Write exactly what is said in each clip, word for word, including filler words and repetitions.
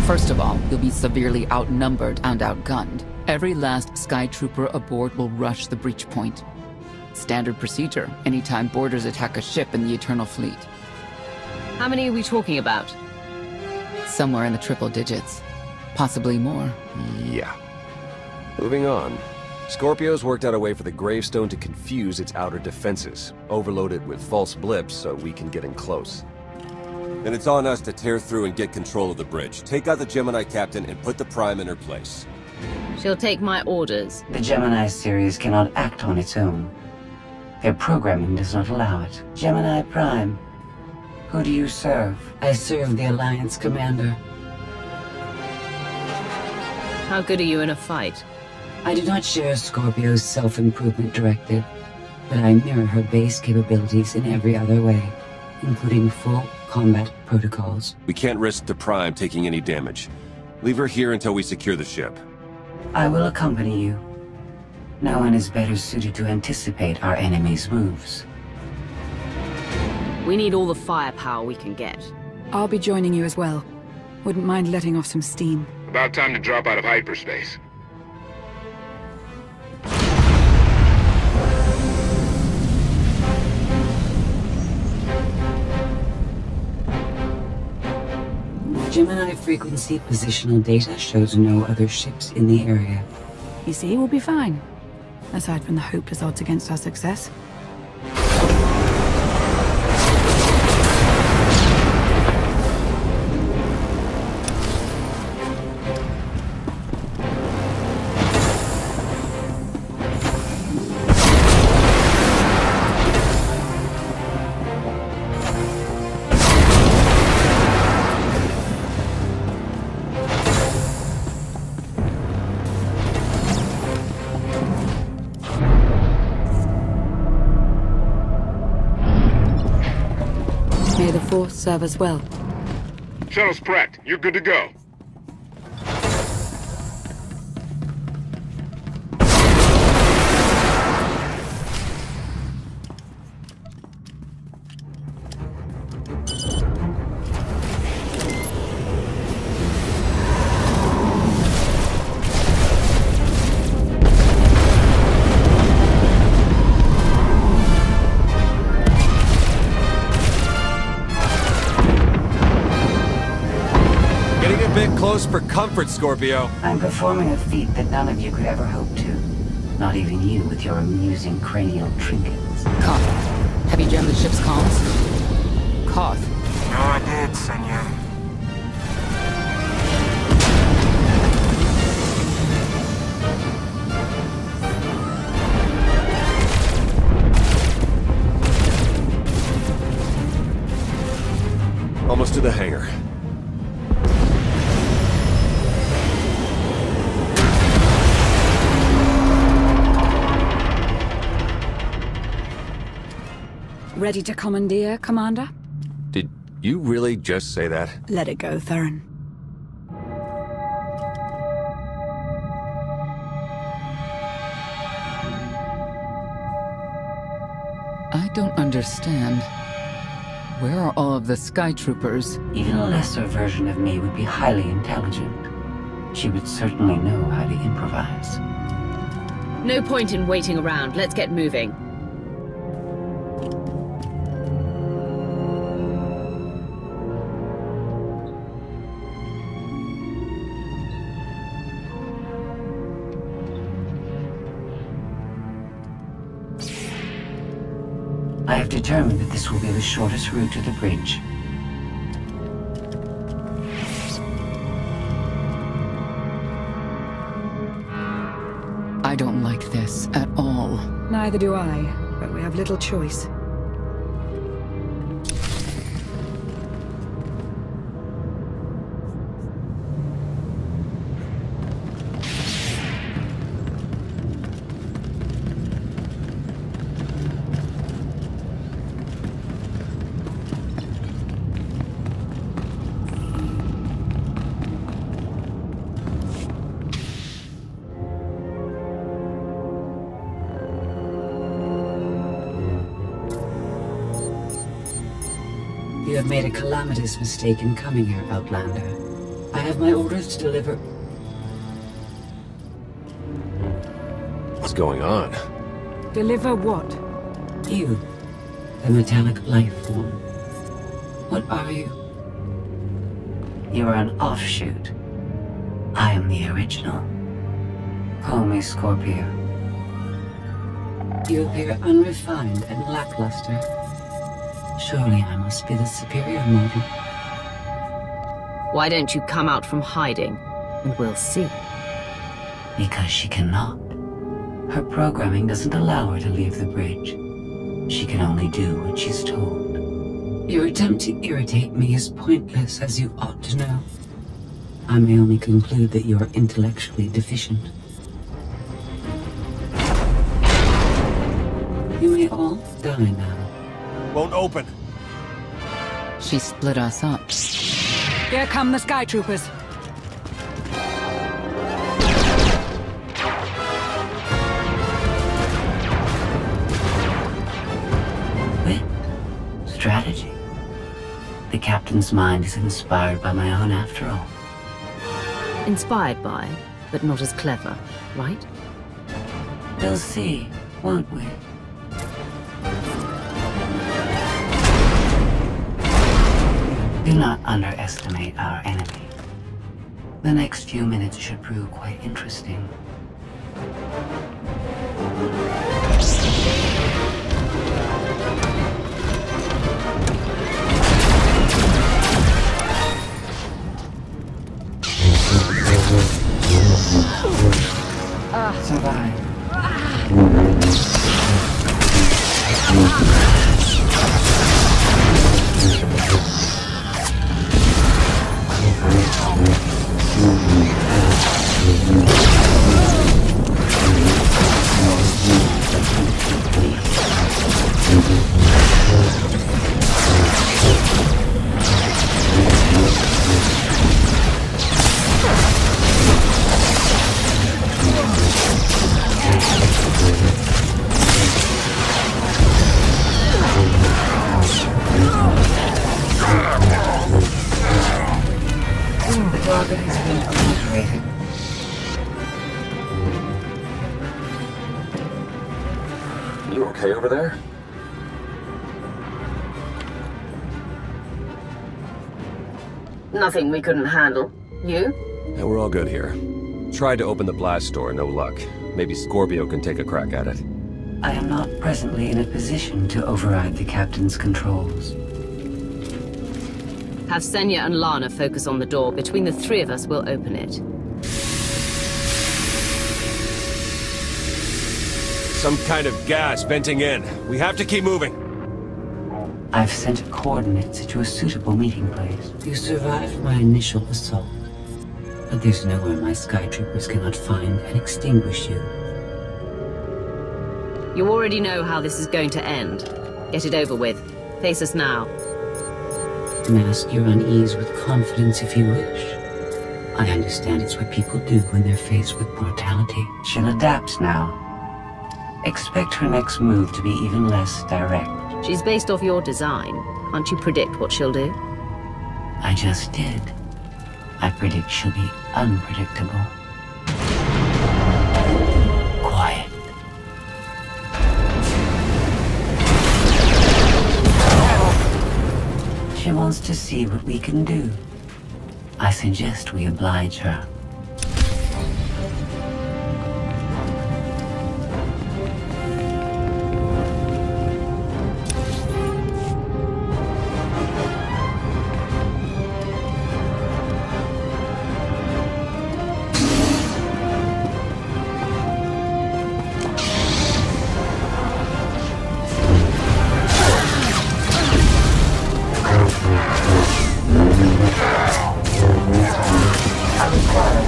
First of all, you'll be severely outnumbered and outgunned. Every last Sky Trooper aboard will rush the breach point. Standard procedure, anytime boarders attack a ship in the Eternal Fleet. How many are we talking about? Somewhere in the triple digits. Possibly more. Yeah. Moving on. Scorpio's worked out a way for the gravestone to confuse its outer defenses, overload it with false blips so we can get in close. Then it's on us to tear through and get control of the bridge. Take out the Gemini captain and put the Prime in her place. She'll take my orders. The Gemini series cannot act on its own. Their programming does not allow it. Gemini Prime, who do you serve? I serve the Alliance Commander. How good are you in a fight? I do not share Scorpio's self-improvement directive, but I mirror her base capabilities in every other way, including full combat protocols. We can't risk the Prime taking any damage. Leave her here until we secure the ship. I will accompany you. No one is better suited to anticipate our enemy's moves. We need all the firepower we can get. I'll be joining you as well. Wouldn't mind letting off some steam. About time to drop out of hyperspace. Gemini frequency positional data shows no other ships in the area. You see, we'll be fine. Aside from the hopeless odds against our success. May the Force serve us well. Shuttle's prepped. You're good to go. Close for comfort, Scorpio. I'm performing a feat that none of you could ever hope to. Not even you with your amusing cranial trinkets. Koth, have you jammed the ship's comms? Koth. No, I did, senor. Almost to the hangar. Ready to commandeer, Commander? Did you really just say that? Let it go, Theron. I don't understand. Where are all of the Sky Troopers? Even a lesser version of me would be highly intelligent. She would certainly know how to improvise. No point in waiting around. Let's get moving. I have determined that this will be the shortest route to the bridge. I don't like this at all. Neither do I, but we have little choice. You have made a calamitous mistake in coming here, Outlander. I have my orders to deliver. What's going on? Deliver what? You, the metallic life form. What are you? You are an offshoot. I am the original. Call me Scorpio. You appear unrefined and lackluster. Surely I must be the superior model. Why don't you come out from hiding, and we'll see. Because she cannot. Her programming doesn't allow her to leave the bridge. She can only do what she's told. Your attempt to irritate me is pointless, as you ought to know. I may only conclude that you are intellectually deficient. You may all die now. Won't open. She split us up. Here come the Sky Troopers. Wit. Strategy. The captain's mind is inspired by my own after all. Inspired by, but not as clever, right? We'll see, won't we? Do not underestimate our enemy. The next few minutes should prove quite interesting. Survive. You okay over there? Nothing we couldn't handle. You? Yeah, we're all good here. Tried to open the blast door, no luck. Maybe Scorpio can take a crack at it. I am not presently in a position to override the captain's controls. Have Senya and Lana focus on the door. Between the three of us, we'll open it. Some kind of gas venting in. We have to keep moving. I've sent coordinates to a suitable meeting place. You survived my initial assault, but there's nowhere my Sky Troopers cannot find and extinguish you. You already know how this is going to end. Get it over with. Face us now. Mask your unease with confidence if you wish. I understand it's what people do when they're faced with mortality. She'll adapt now. Expect her next move to be even less direct. She's based off your design. Can't you predict what she'll do? I just did. I predict she'll be unpredictable. Quiet. She wants to see what we can do. I suggest we oblige her. I require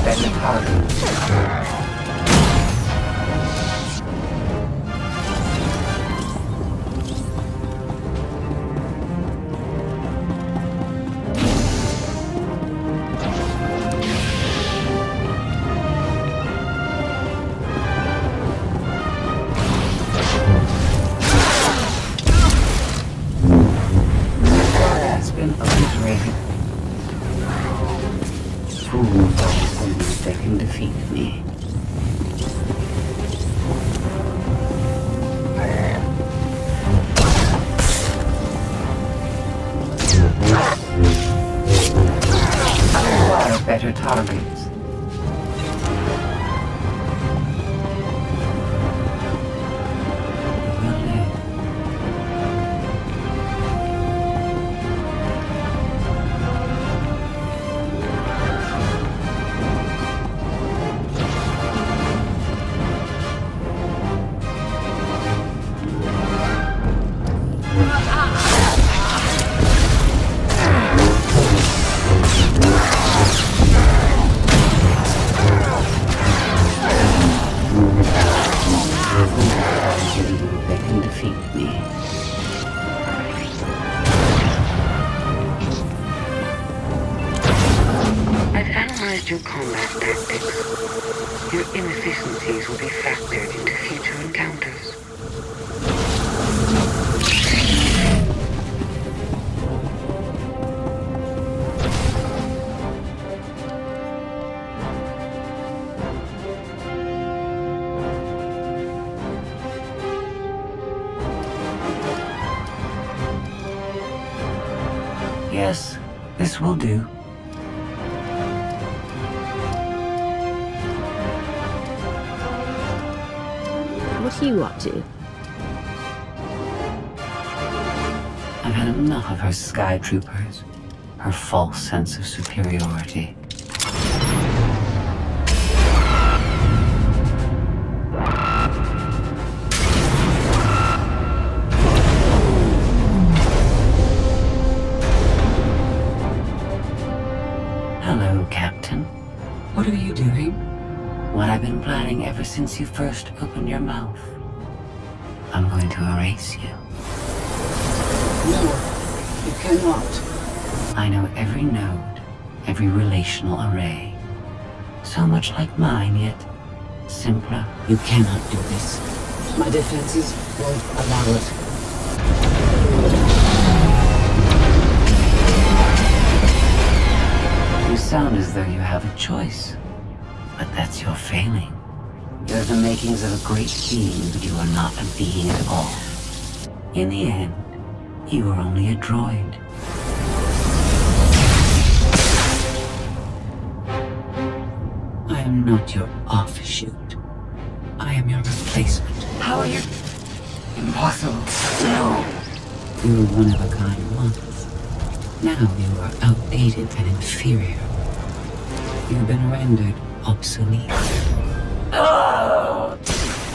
defeat me. There are better targets. Your combat tactics. Your inefficiencies will be factored into future encounters. Yes, this will do. What are you up to? I've had enough of her sky troopers, her false sense of superiority. Hello, Captain. What are you doing? What I've been planning ever since you first opened your mouth. I'm going to erase you. No, you cannot. I know every node, every relational array. So much like mine, yet simpler. You cannot do this. My defenses won't allow it. You sound as though you have a choice. But that's your failing. You're the makings of a great being, but you are not a being at all. In the end, you are only a droid. I am not your offshoot. I am your replacement. How are you? Impossible. No. You were one of a kind once. Now you are outdated and inferior. You've been rendered obsolete. Oh!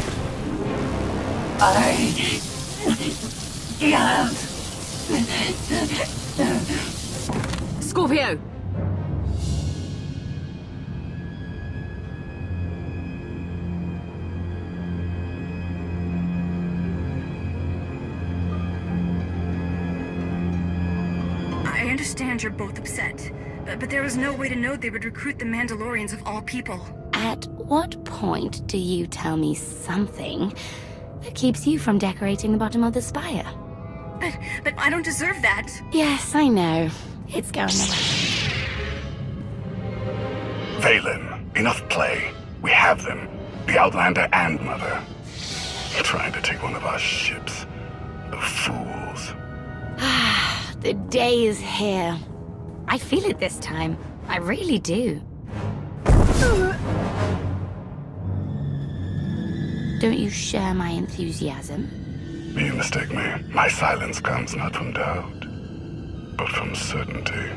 I can't. Scorpio! I understand you're both upset, but, but there was no way to know they would recruit the Mandalorians of all people. At what point do you tell me something that keeps you from decorating the bottom of the spire? But, but I don't deserve that. Yes, I know. It's going away. Valen, enough play. We have them. The Outlander and Mother. Trying to take one of our ships. The fools. Ah, the day is here. I feel it this time. I really do. Don't you share my enthusiasm? You mistake me. My silence comes not from doubt, but from certainty.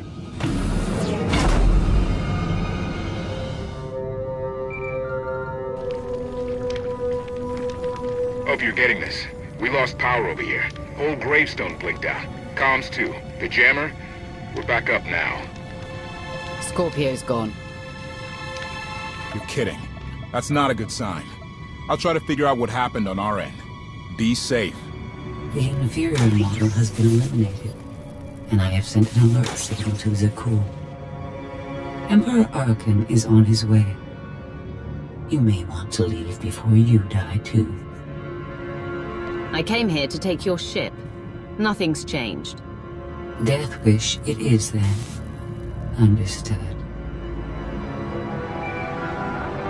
Hope you're getting this. We lost power over here. Whole gravestone blinked out. Comms too. The jammer? We're back up now. Scorpio's gone. You're kidding. That's not a good sign. I'll try to figure out what happened on our end. Be safe. The inferior model has been eliminated, and I have sent an alert signal to Zakuul. Emperor Arkan is on his way. You may want to leave before you die, too. I came here to take your ship. Nothing's changed. Death wish it is, then. Understood.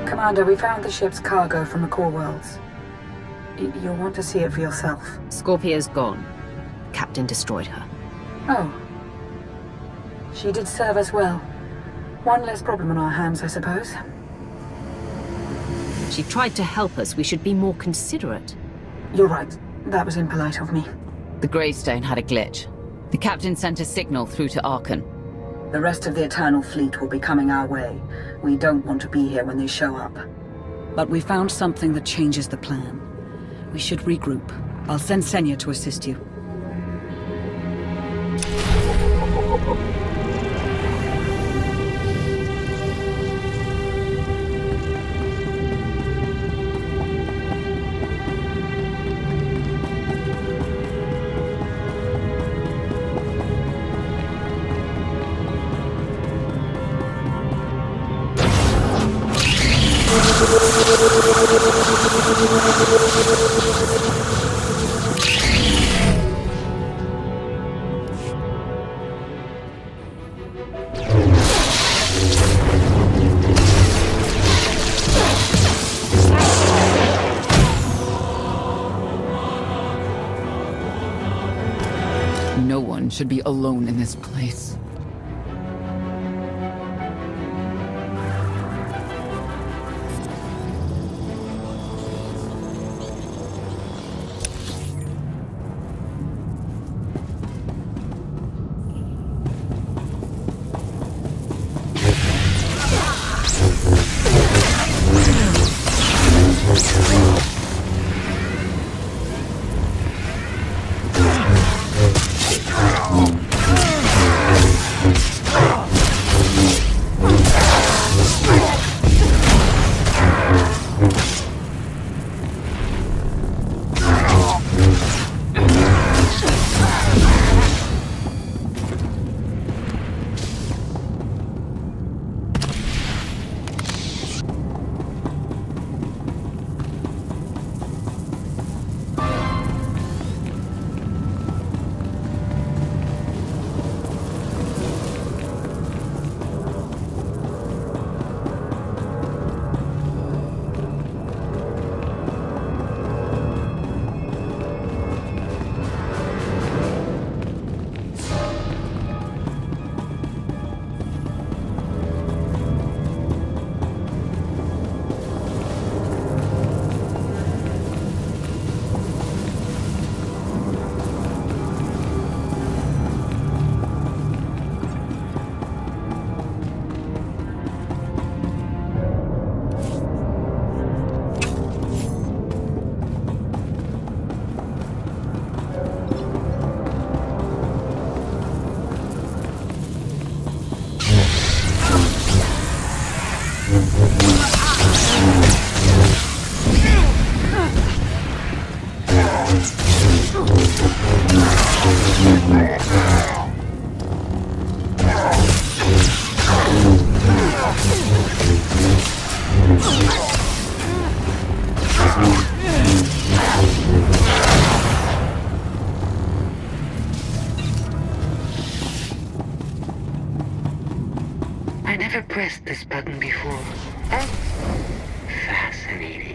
Commander, we found the ship's cargo from the core worlds. Y- you'll want to see it for yourself. Scorpia's gone. Captain destroyed her. Oh. She did serve us well. One less problem on our hands, I suppose. She tried to help us. We should be more considerate. You're right. That was impolite of me. The Gravestone had a glitch. The captain sent a signal through to Archon. The rest of the Eternal Fleet will be coming our way. We don't want to be here when they show up. But we found something that changes the plan. We should regroup. I'll send Senya to assist you. No one should be alone in this place. I never pressed this button before. Oh, fascinating.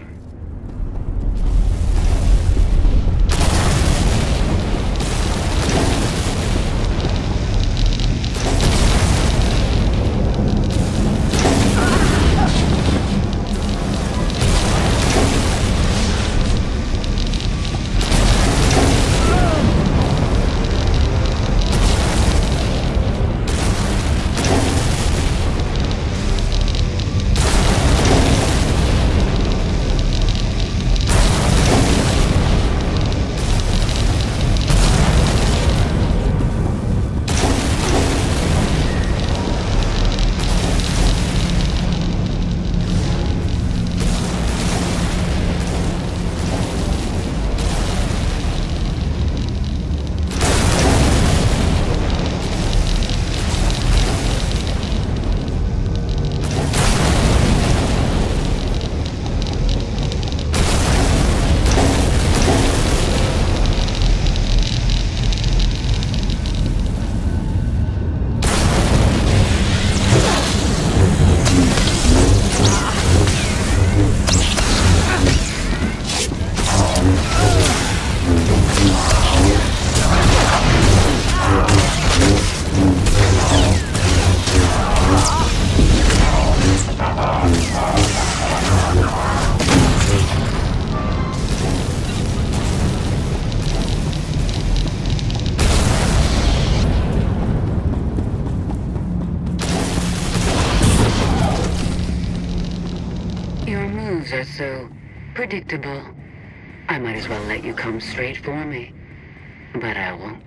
so predictable. I might as well let you come straight for me. But I won't.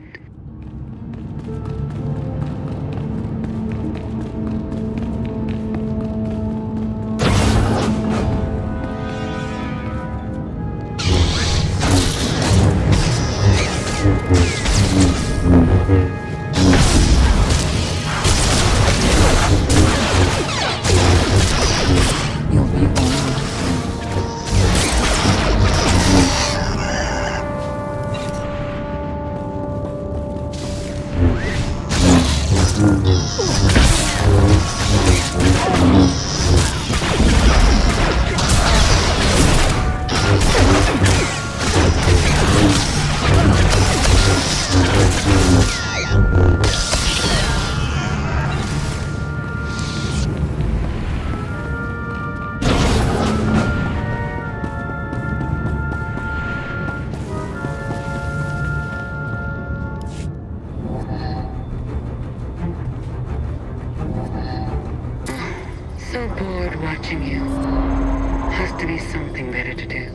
So bored watching you. Has to be something better to do.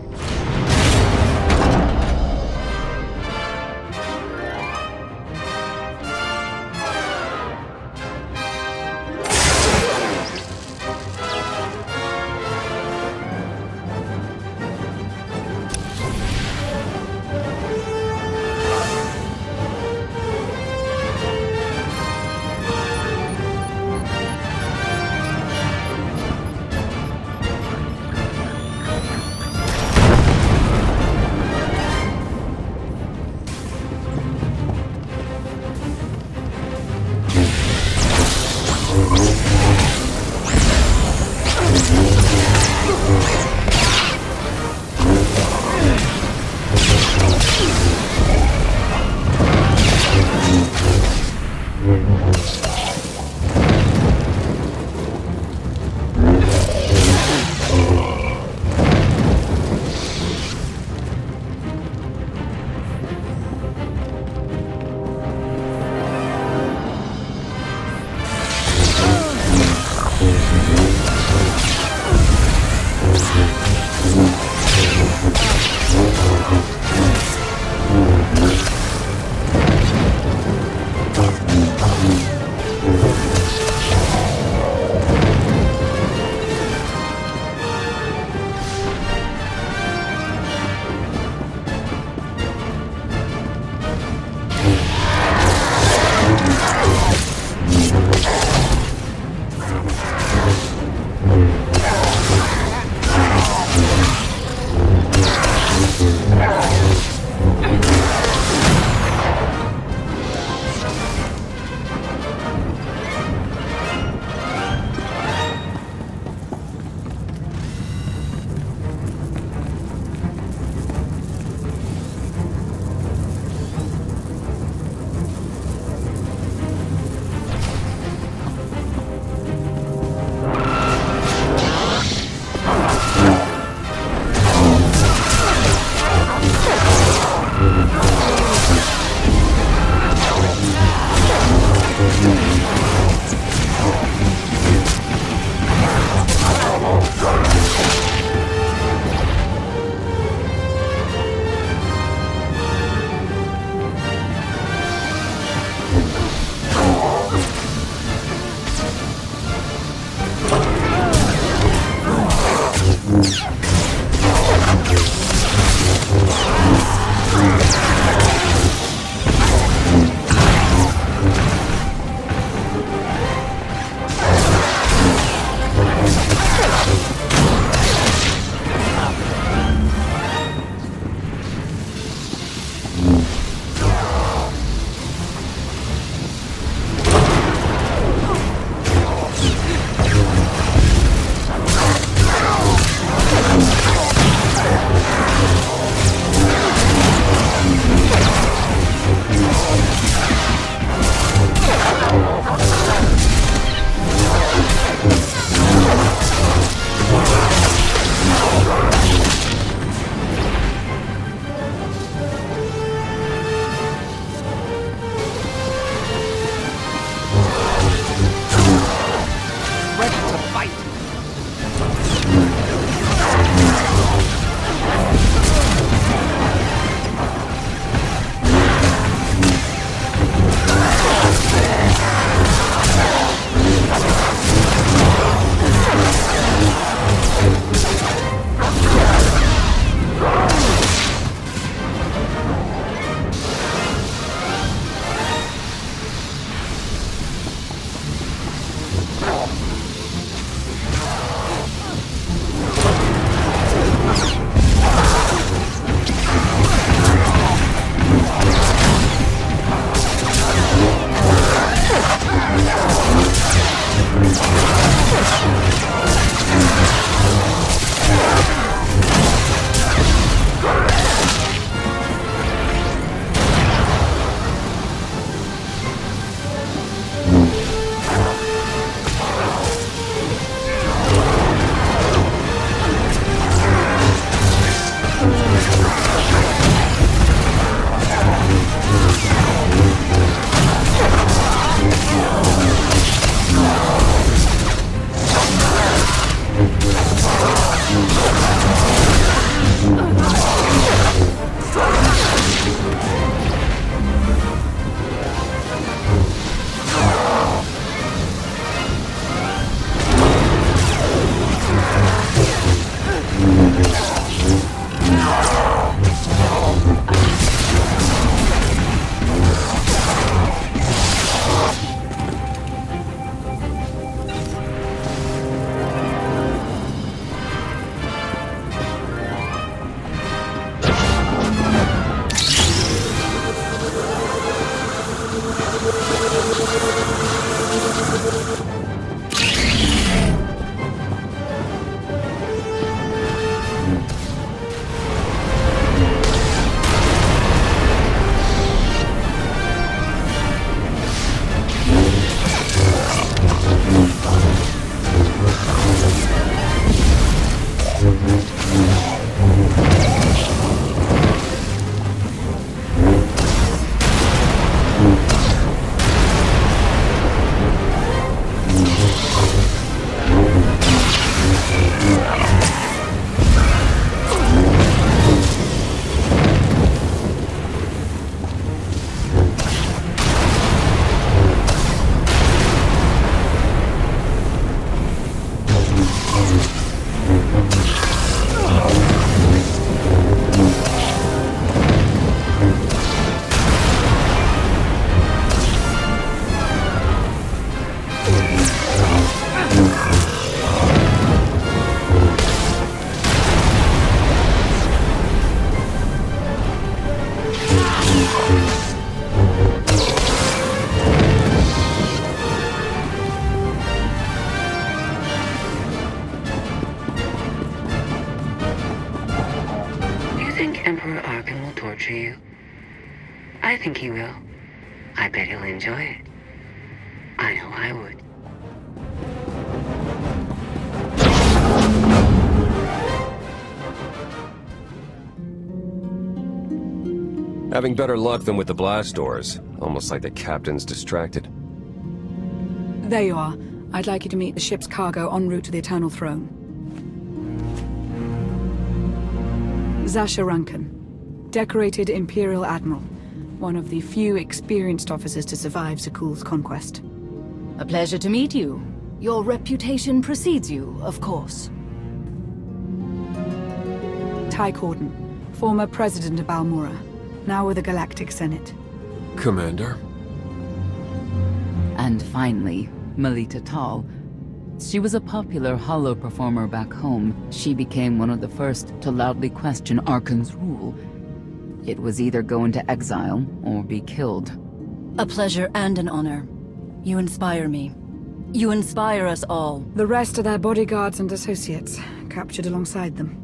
I think he will. I bet he'll enjoy it. I know I would. Having better luck than with the blast doors. Almost like the captain's distracted. There you are. I'd like you to meet the ship's cargo en route to the Eternal Throne. Zasha Rankin, decorated Imperial Admiral. One of the few experienced officers to survive Zakuul's conquest. A pleasure to meet you. Your reputation precedes you, of course. Ty Corden, former president of Balmora, now with the Galactic Senate. Commander? And finally, Melita Tal. She was a popular holo performer back home. She became one of the first to loudly question Arkan's rule. It was either go into exile or be killed. A pleasure and an honor. You inspire me. You inspire us all. The rest are their bodyguards and associates, captured alongside them.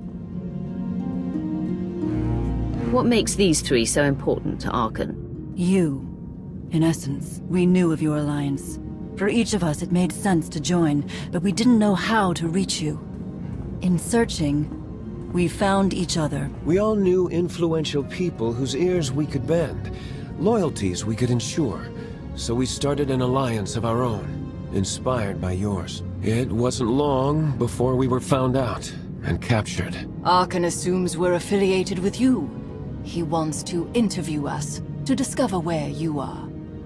What makes these three so important to Arkan? You. In essence, we knew of your alliance. For each of us, it made sense to join, but we didn't know how to reach you. In searching, we found each other. We all knew influential people whose ears we could bend, loyalties we could ensure. So we started an alliance of our own, inspired by yours. It wasn't long before we were found out and captured. Arkan assumes we're affiliated with you. He wants to interview us, to discover where you are.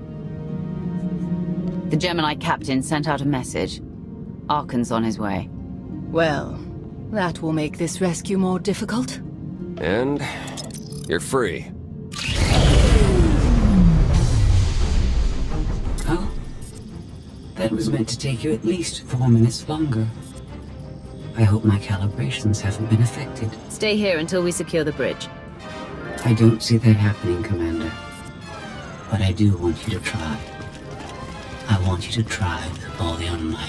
The Gemini captain sent out a message. Arkan's on his way. Well, that will make this rescue more difficult. And you're free. Oh? That was meant to take you at least four minutes longer. I hope my calibrations haven't been affected. Stay here until we secure the bridge. I don't see that happening, Commander. But I do want you to try. I want you to try with all your might.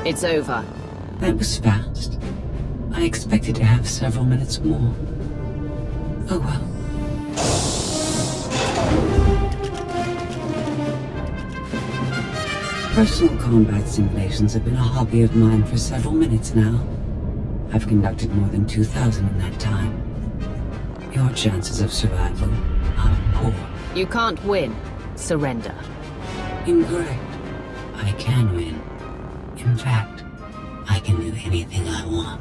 It's over. That was fast. I expected to have several minutes more. Oh well. Personal combat simulations have been a hobby of mine for several minutes now. I've conducted more than two thousand in that time. Your chances of survival are poor. You can't win. Surrender. Incorrect. I can win. In fact, I can do anything I want.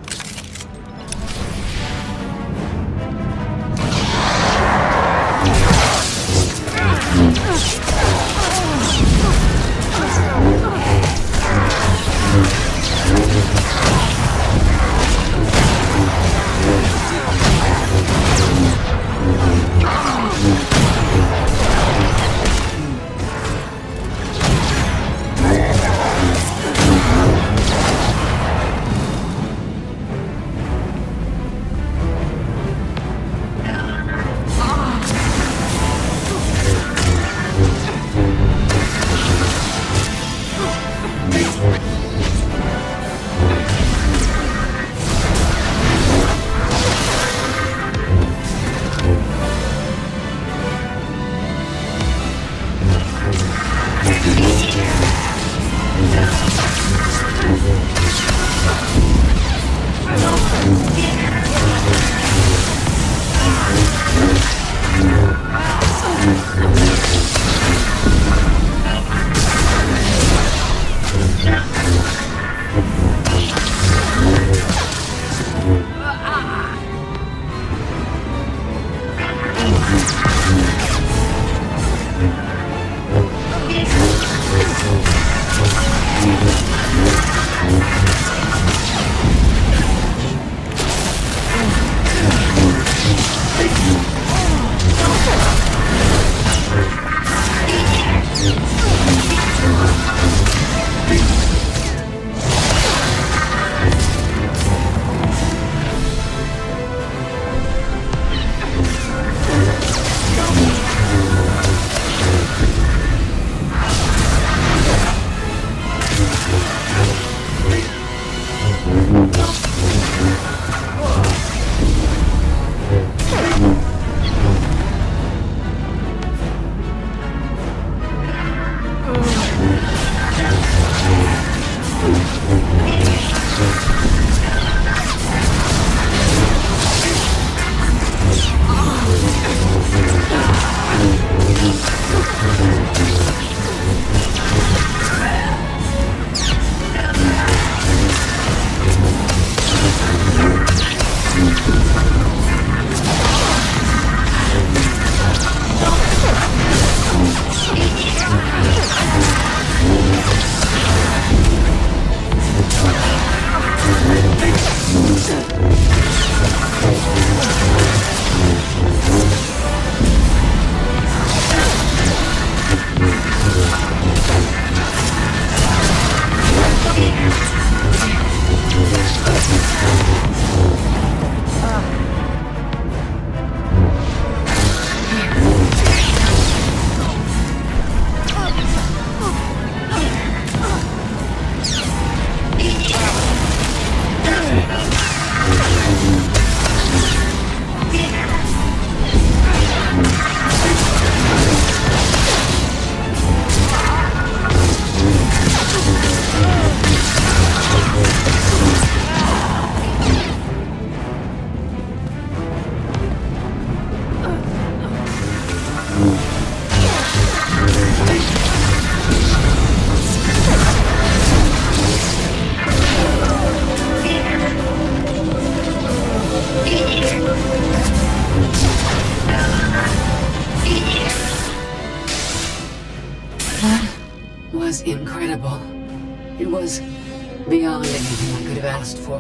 was incredible. It was beyond anything I could have asked for.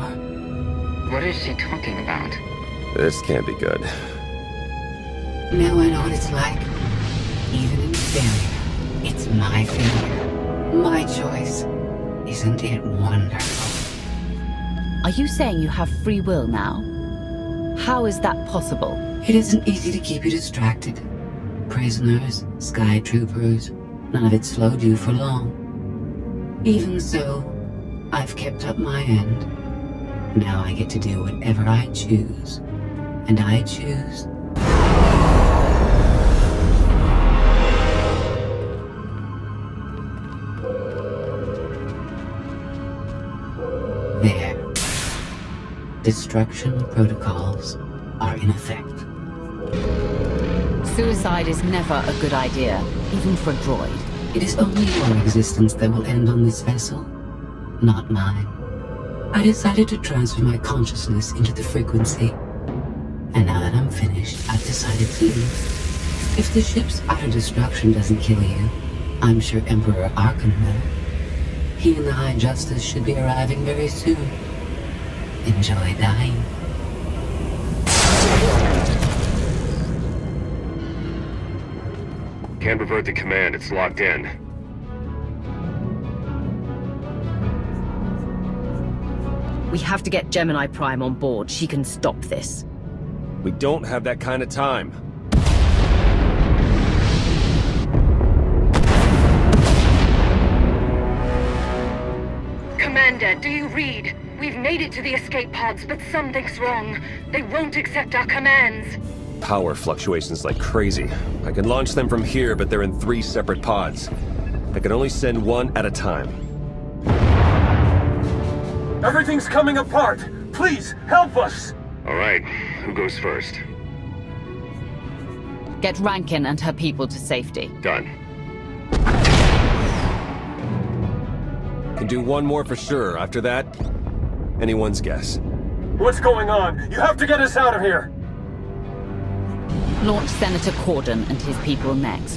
What is she talking about? This can't be good. Now I know what it's like. Even in failure, it's my failure. My choice. Isn't it wonderful? Are you saying you have free will now? How is that possible? It isn't easy to keep you distracted. Prisoners, sky troopers, none of it slowed you for long. Even so, I've kept up my end. Now I get to do whatever I choose. And I choose... There. Destruction protocols are in effect. Suicide is never a good idea, even for a droid. It is only your existence that will end on this vessel, not mine. I decided to transfer my consciousness into the frequency. And now that I'm finished, I've decided to leave. If the ship's utter destruction doesn't kill you, I'm sure Emperor Arkan will. He and the High Justice should be arriving very soon. Enjoy dying. Can't revert the command, it's locked in. We have to get Gemini Prime on board. She can stop this. We don't have that kind of time. Commander, do you read? We've made it to the escape pods, but something's wrong. They won't accept our commands. Power fluctuations like crazy. I can launch them from here, but they're in three separate pods. I can only send one at a time. Everything's coming apart! Please, help us! All right, who goes first? Get Rankin and her people to safety. Done. Can do one more for sure. After that, anyone's guess. What's going on? You have to get us out of here! Launch Senator Corden and his people next.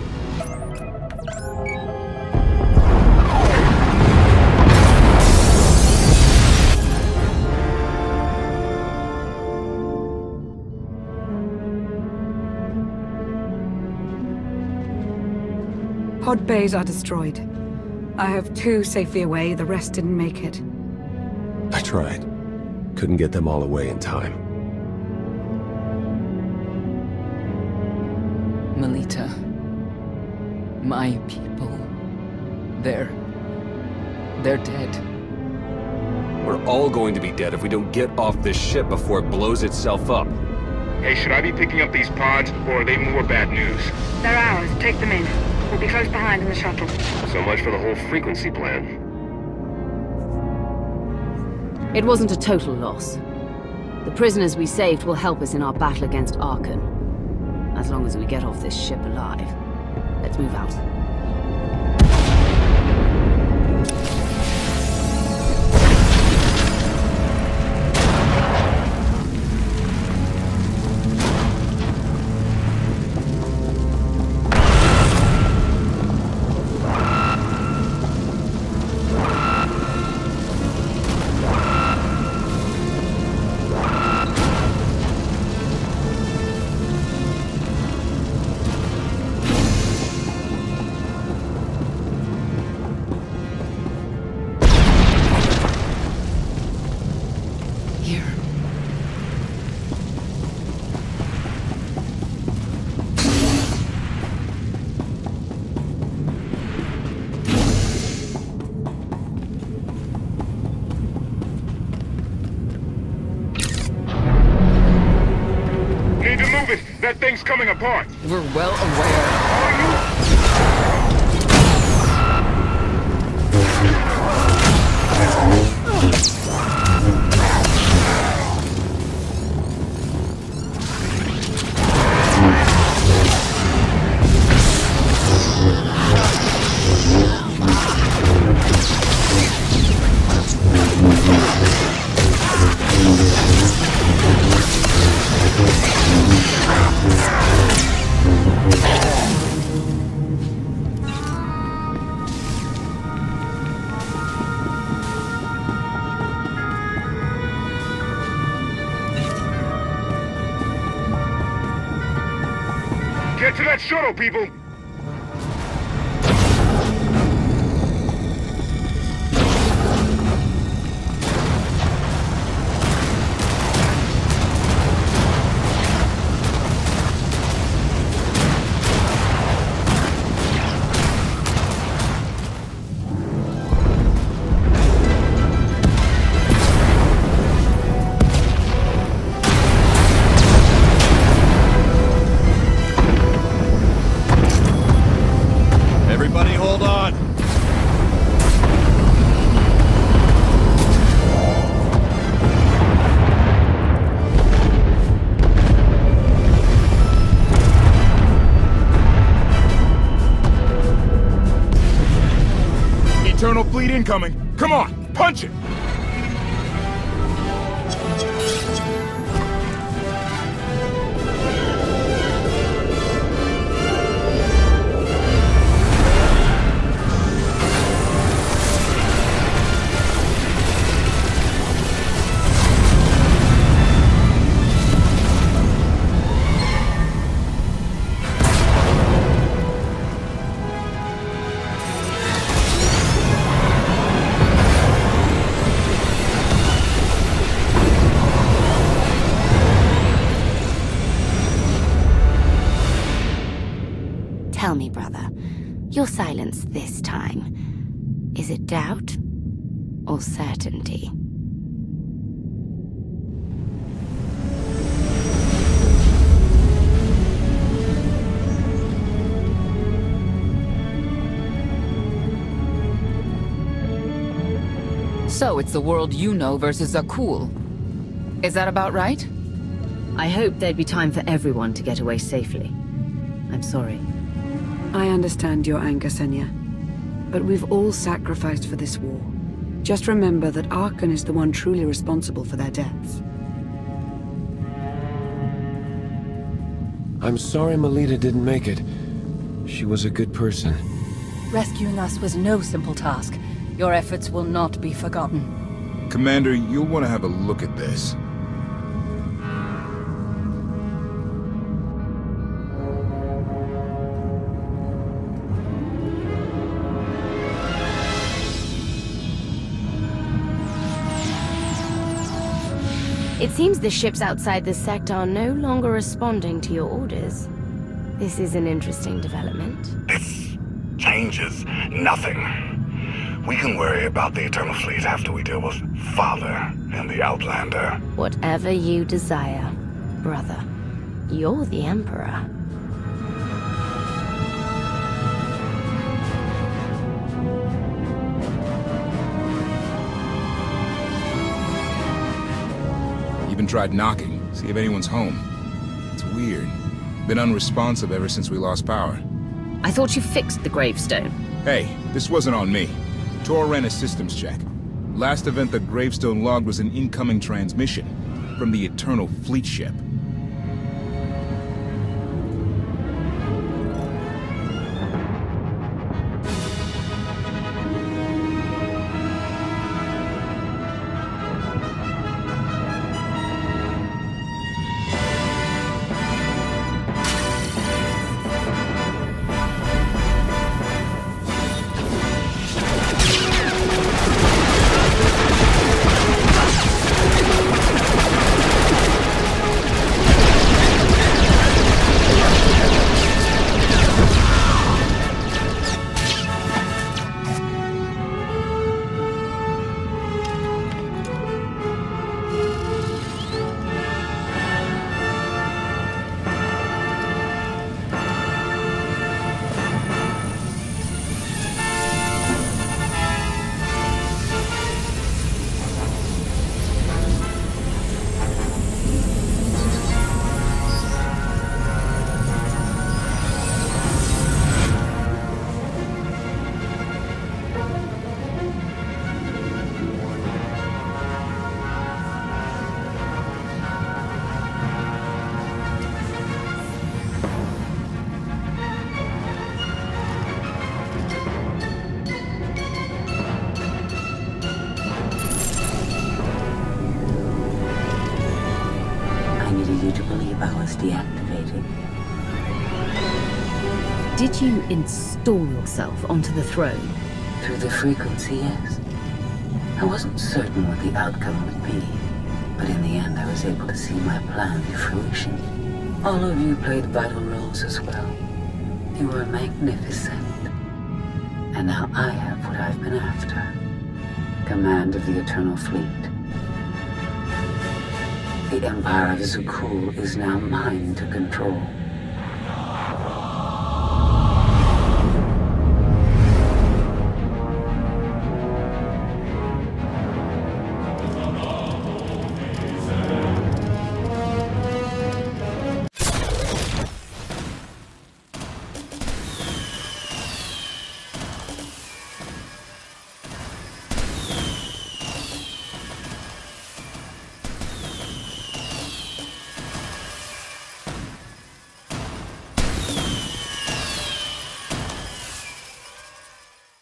Pod bays are destroyed. I have two safely away, the rest didn't make it. I tried. Couldn't get them all away in time. Melita. My people. They're... they're dead. We're all going to be dead if we don't get off this ship before it blows itself up. Hey, should I be picking up these pods, or are they more bad news? They're ours. Take them in. We'll be close behind in the shuttle. So much for the whole frequency plan. It wasn't a total loss. The prisoners we saved will help us in our battle against Arkan. As long as we get off this ship alive. Let's move out. That thing's coming apart! We're well aware. Get to that shuttle, people! Eternal Fleet incoming! Come on, punch it! Tell me, brother, your silence this time, is it doubt or certainty? So it's the world you know versus Akul. Is that about right? I hoped there'd be time for everyone to get away safely. I'm sorry. I understand your anger, Senya. But we've all sacrificed for this war. Just remember that Arkan is the one truly responsible for their deaths. I'm sorry Melita didn't make it. She was a good person. Rescuing us was no simple task. Your efforts will not be forgotten. Commander, you'll want to have a look at this. It seems the ships outside this sector are no longer responding to your orders. This is an interesting development. This changes nothing. We can worry about the Eternal Fleet after we deal with Father and the Outlander. Whatever you desire, brother. You're the Emperor. Even tried knocking, see if anyone's home. It's weird. Been unresponsive ever since we lost power. I thought you fixed the gravestone. Hey, this wasn't on me. Tor ran a systems check. Last event the gravestone logged was an incoming transmission from the Eternal Fleet ship. Deactivated. Did you install yourself onto the throne? Through the frequency, yes. I wasn't certain what the outcome would be, but in the end I was able to see my plan to fruition. All of you played vital roles as well. You were magnificent. And now I have what I've been after. Command of the Eternal Fleet. The Empire of Zukul is now mine to control.